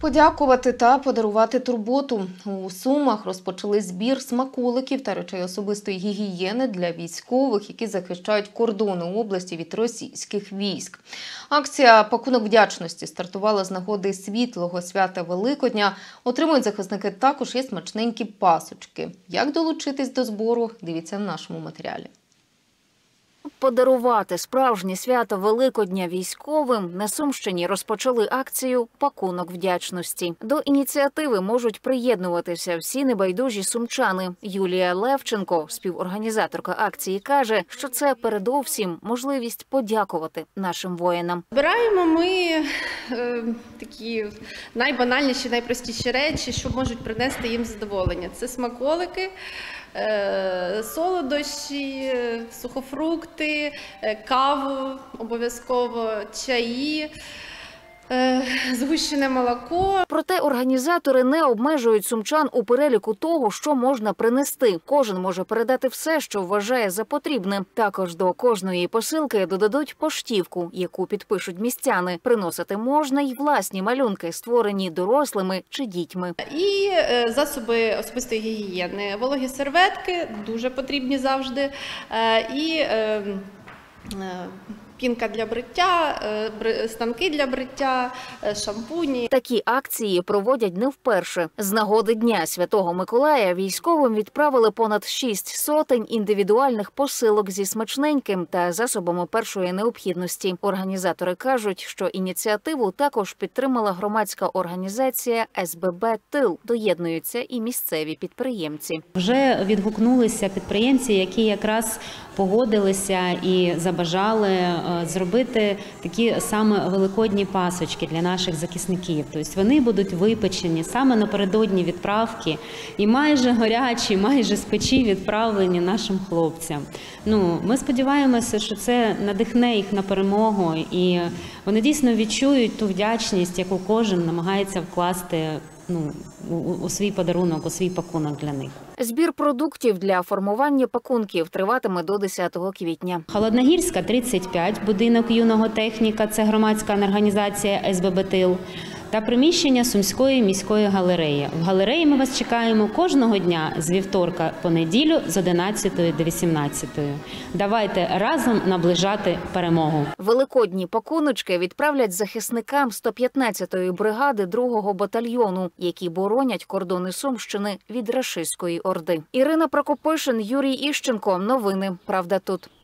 Подякувати та подарувати турботу. У Сумах розпочали збір смаколиків та речей особистої гігієни для військових, які захищають кордони області від російських військ. Акція «Пакунок вдячності» стартувала з нагоди світлого свята Великодня. Отримують захисники також і смачненькі пасочки. Як долучитись до збору – дивіться в нашому матеріалі. Подарувати справжнє свято Великодня військовим на Сумщині розпочали акцію «Пакунок вдячності». До ініціативи можуть приєднуватися всі небайдужі сумчани. Юлія Левченко, співорганізаторка акції, каже, що це передовсім можливість подякувати нашим воїнам. Збираємо ми такі найбанальніші, найпростіші речі, що можуть принести їм задоволення. Це смаколики, солодощі, сухофрукти, каву обов'язково, чаї, згущене молоко. Проте організатори не обмежують сумчан у переліку того, що можна принести. Кожен може передати все, що вважає за потрібне. Також до кожної посилки додадуть поштівку, яку підпишуть містяни. Приносити можна й власні малюнки, створені дорослими чи дітьми. І засоби особистої гігієни. Вологі серветки, дуже потрібні завжди. І пінка для бриття, станки для бриття, шампуні. Такі акції проводять не вперше. З нагоди Дня Святого Миколая військовим відправили понад 6 сотень індивідуальних посилок зі смачненьким та засобами першої необхідності. Організатори кажуть, що ініціативу також підтримала громадська організація СББ «Тил». Доєднуються і місцеві підприємці. Вже відгукнулися підприємці, які якраз погодилися і забажали зробити такі саме великодні пасочки для наших захисників. Тобто вони будуть випечені саме напередодні відправки і майже горячі, майже з печі відправлені нашим хлопцям. Ми сподіваємося, що це надихне їх на перемогу і вони дійсно відчують ту вдячність, яку кожен намагається вкласти у свій подарунок, у свій пакунок для них. Збір продуктів для формування пакунків триватиме до 10 квітня. Холодногірська, 35, будинок юного техніка, це громадська організація СББ «Тил», та приміщення Сумської міської галереї. В галереї ми вас чекаємо кожного дня з вівторка по неділю з 11 до 18. Давайте разом наближати перемогу. Великодні пакуночки відправлять захисникам 115-ї бригади 2-го батальйону, які боронять кордони Сумщини від рашистської орди. Ірина Прокопишин, Юрій Іщенко. Новини «Правда тут».